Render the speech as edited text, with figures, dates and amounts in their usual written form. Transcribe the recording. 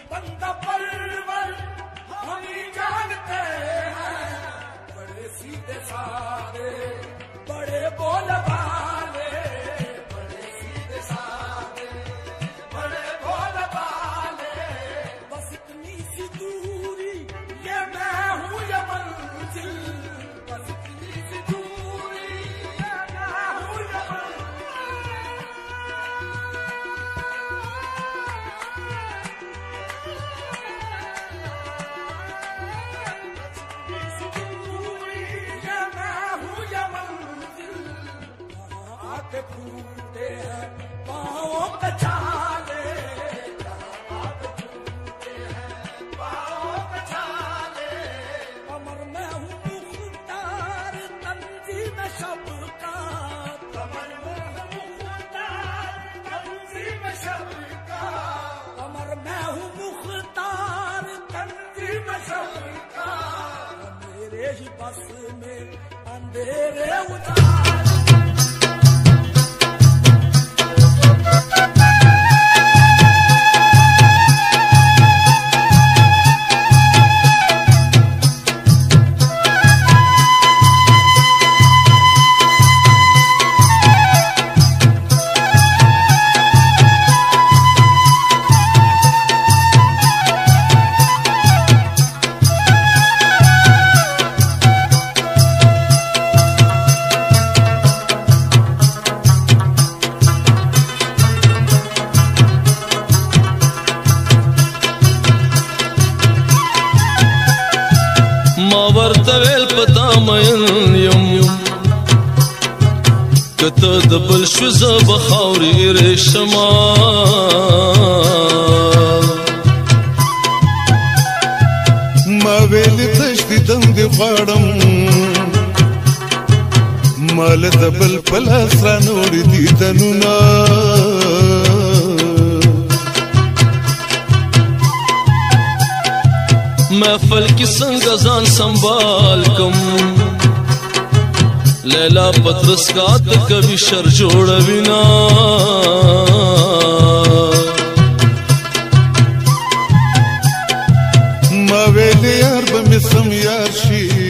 बंदा परवर हम ही जानते हैं, बड़े सीधे साधे बड़े बोल वाले, बड़े सीधे साधे बड़े बोल वाले। बस इतनी सी दूरी ये मैं हूँ ये मंजिल, बस इतनी सी दूरी ये मैं हूँ ये आके फूटे हैं पाँव पे छाले, आके फूटे हैं पाँव पे छाले। कमर में हूँ मुख्तार तंजीम सबका, कमर में हूँ मुख्तार तंजीम सबका, कमर में हूँ मुख्तार तंजीम सबका। मेरे ही बस में अंधेरे उतार। ورتویل پتا مین یم کته د بل شو زب خاورې ریشما ما ویل تشتی دند غړم مال د بل پلاس را نور دي تنونا محفل کی څنګه ځان سنبال کم لیلا پترس کا ت کبھی شر جوړوي نا ما ویل یار به سم یار شي